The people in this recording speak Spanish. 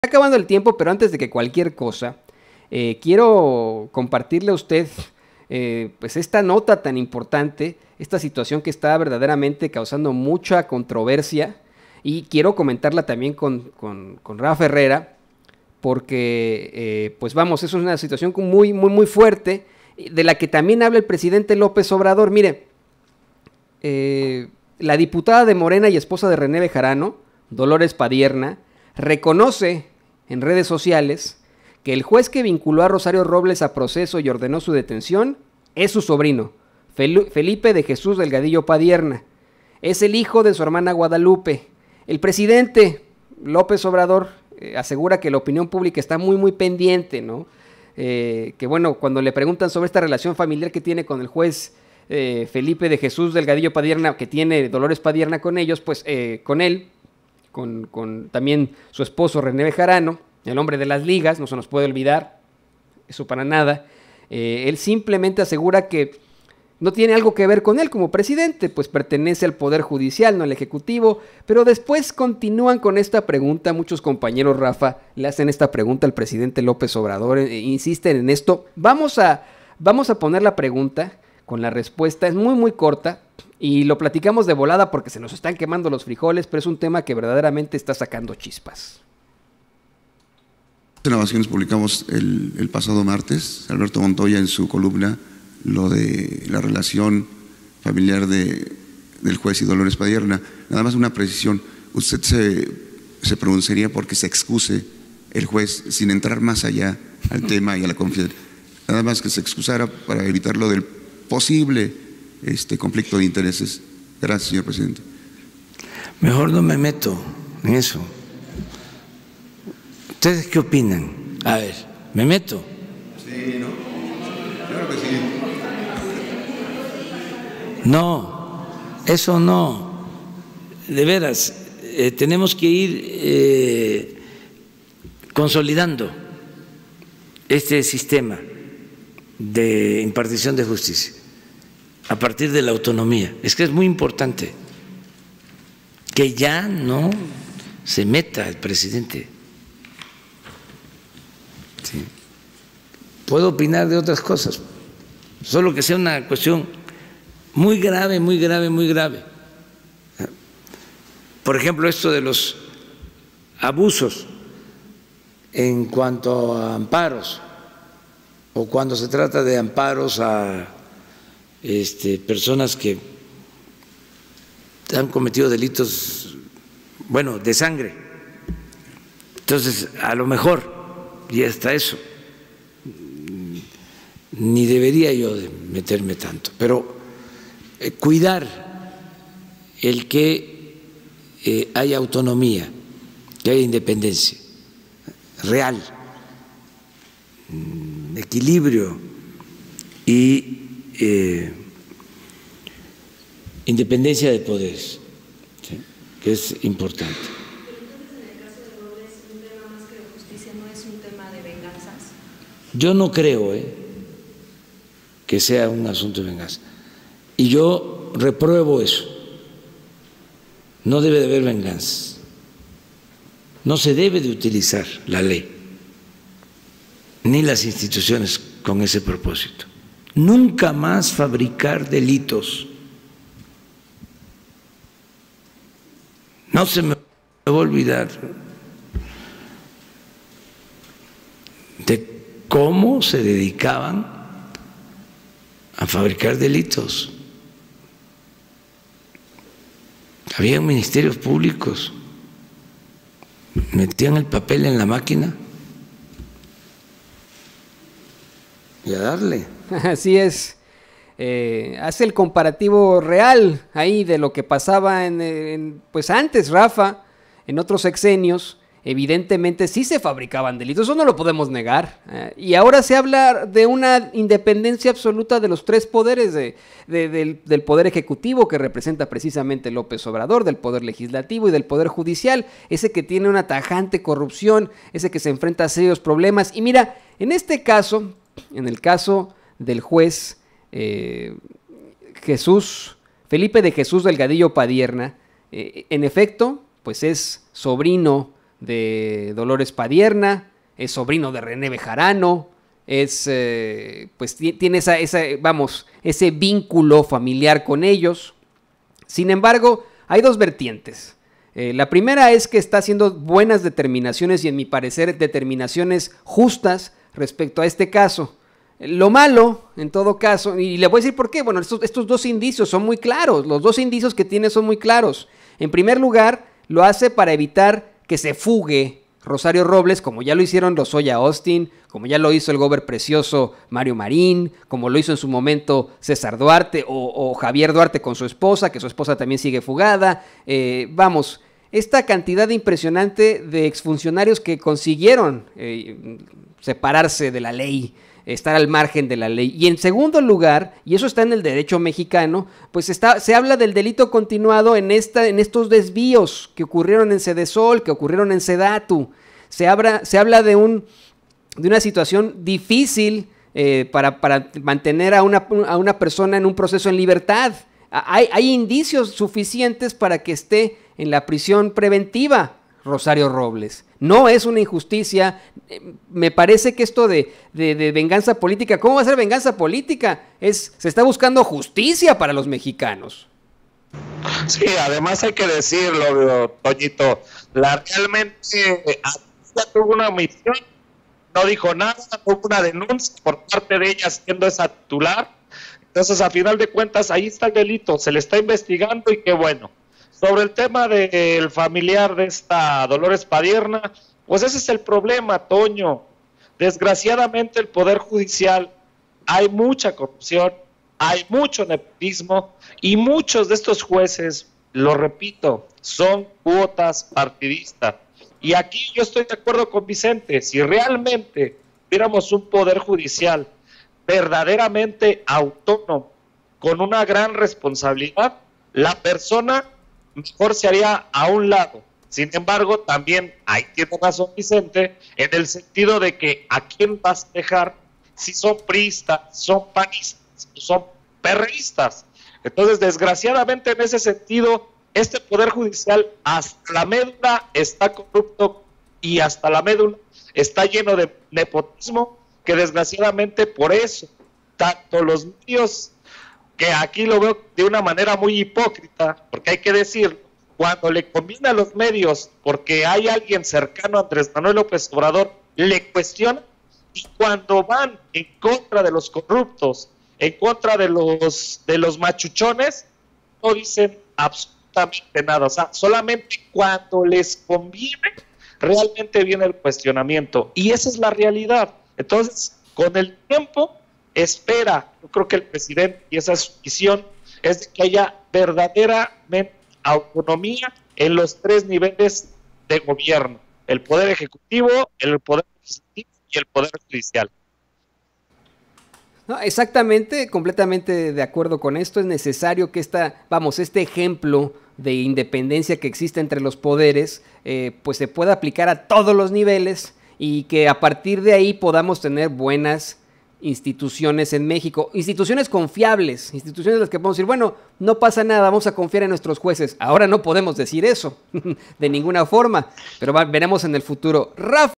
acabando el tiempo, pero antes de que cualquier cosa, quiero compartirle a usted pues esta nota tan importante, esta situación que está verdaderamente causando mucha controversia, y quiero comentarla también con Rafa Herrera, porque pues vamos, es una situación muy fuerte, de la que también habla el presidente López Obrador. Mire, la diputada de Morena y esposa de René Bejarano, Dolores Padierna, reconoce en redes sociales que el juez que vinculó a Rosario Robles a proceso y ordenó su detención es su sobrino, Felipe de Jesús Delgadillo Padierna. Es el hijo de su hermana Guadalupe. El presidente López Obrador asegura que la opinión pública está muy pendiente, ¿no? Que bueno, cuando le preguntan sobre esta relación familiar que tiene con el juez Felipe de Jesús Delgadillo Padierna, que tiene Dolores Padierna con ellos, pues con él, con también su esposo René Bejarano, el hombre de las ligas, no se nos puede olvidar, eso para nada. Él simplemente asegura que no tiene algo que ver con él como presidente, pues pertenece al Poder Judicial, no al Ejecutivo, pero después continúan con esta pregunta. Muchos compañeros, Rafa, le hacen esta pregunta al presidente López Obrador, insisten en esto. Vamos a poner la pregunta con la respuesta, es muy corta, y lo platicamos de volada porque se nos están quemando los frijoles, pero es un tema que verdaderamente está sacando chispas. En Ovaciones publicamos el pasado martes, Alberto Montoya en su columna, lo de la relación familiar del juez y Dolores Padierna. Nada más una precisión, usted se pronunciaría porque se excuse el juez sin entrar más allá al tema y a la confidencialidad, nada más que se excusara para evitar lo del posible conflicto de intereses. Gracias, señor presidente. Mejor no me meto en eso. ¿Ustedes qué opinan? A ver, ¿me meto? Sí, ¿no? Claro que sí. No, eso no. De veras, tenemos que ir consolidando este sistema de impartición de justicia a partir de la autonomía. Es que es muy importante que ya no se meta el presidente. Sí. Puedo opinar de otras cosas, solo que sea una cuestión muy grave. Por ejemplo, esto de los abusos en cuanto a amparos, o cuando se trata de amparos a personas que han cometido delitos, bueno, de sangre. Entonces, a lo mejor, y hasta eso, ni debería yo de meterme tanto, pero cuidar el que haya autonomía, que haya independencia real, equilibrio y independencia de poderes, ¿sí? Que es importante. Yo no creo que sea un asunto de venganza. Y yo repruebo eso. No debe de haber venganza. No se debe de utilizar la ley ni las instituciones con ese propósito. Nunca más fabricar delitos. No se me va a olvidar de cómo se dedicaban a fabricar delitos. Había ministerios públicos, metían el papel en la máquina y a darle. Así es. Hace el comparativo real ahí de lo que pasaba pues antes, Rafa, en otros sexenios. Evidentemente sí se fabricaban delitos, eso no lo podemos negar. Y ahora se habla de una independencia absoluta de los tres poderes, del Poder Ejecutivo, que representa precisamente López Obrador, del Poder Legislativo y del Poder Judicial, ese que tiene una tajante corrupción, ese que se enfrenta a serios problemas. Y mira, en este caso, en el caso del juez Felipe de Jesús Delgadillo Padierna, en efecto, pues es sobrino de Dolores Padierna, es sobrino de René Bejarano, pues tiene ese vínculo familiar con ellos. Sin embargo, hay dos vertientes. La primera es que está haciendo buenas determinaciones y, en mi parecer, determinaciones justas respecto a este caso. Lo malo, en todo caso, y le voy a decir por qué. Bueno, estos dos indicios son muy claros. Los dos indicios que tiene son muy claros. En primer lugar, lo hace para evitar que se fugue Rosario Robles, como ya lo hicieron Lozoya Austin, como ya lo hizo el gober precioso Mario Marín, como lo hizo en su momento César Duarte o Javier Duarte con su esposa, que su esposa también sigue fugada. Esta cantidad impresionante de exfuncionarios que consiguieron separarse de la ley, estar al margen de la ley. Y en segundo lugar, y eso está en el derecho mexicano, pues se habla del delito continuado en estos desvíos que ocurrieron en Sedesol, que ocurrieron en Sedatu. Se habla de una situación difícil para mantener a una persona en un proceso en libertad. Hay indicios suficientes para que esté en la prisión preventiva Rosario Robles. No es una injusticia. Me parece que esto de venganza política, ¿cómo va a ser venganza política? Se está buscando justicia para los mexicanos. Sí, además hay que decirlo, Toñito, realmente ya tuvo una omisión, no dijo nada, no hubo una denuncia por parte de ella siendo esa titular. Entonces, a final de cuentas, ahí está el delito, se le está investigando y qué bueno. Sobre el tema del familiar de esta Dolores Padierna, pues ese es el problema, Toño. Desgraciadamente el Poder Judicial, hay mucha corrupción, hay mucho nepotismo y muchos de estos jueces, lo repito, son cuotas partidistas. Y aquí yo estoy de acuerdo con Vicente, si realmente tuviéramos un Poder Judicial verdaderamente autónomo, con una gran responsabilidad, la persona mejor se haría a un lado. Sin embargo, también ahí tiene razón Vicente, en el sentido de que a quién vas a dejar si son priistas, son panistas, son perreístas. Entonces, desgraciadamente, en ese sentido, este Poder Judicial hasta la médula está corrupto y hasta la médula está lleno de nepotismo, que desgraciadamente por eso, tanto los medios, que aquí lo veo de una manera muy hipócrita, porque hay que decir, cuando le conviene a los medios, porque hay alguien cercano a Andrés Manuel López Obrador, le cuestiona, y cuando van en contra de los corruptos, en contra de los machuchones, no dicen absolutamente nada. O sea, solamente cuando les conviene, realmente viene el cuestionamiento. Y esa es la realidad. Entonces, con el tiempo, espera, yo creo que el presidente, y esa es su visión, es de que haya verdaderamente autonomía en los tres niveles de gobierno: el Poder Ejecutivo, el Poder Legislativo y el Poder Judicial. No, exactamente, completamente de acuerdo con esto. Es necesario que este ejemplo de independencia que existe entre los poderes, pues se pueda aplicar a todos los niveles y que a partir de ahí podamos tener buenas instituciones en México, instituciones confiables, instituciones en las que podemos decir, bueno, no pasa nada, vamos a confiar en nuestros jueces. Ahora no podemos decir eso de ninguna forma, pero veremos en el futuro. Rafa.